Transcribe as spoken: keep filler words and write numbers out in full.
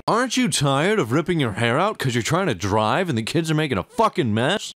Aren't you tired of ripping your hair out because you're trying to drive and the kids are making a fucking mess?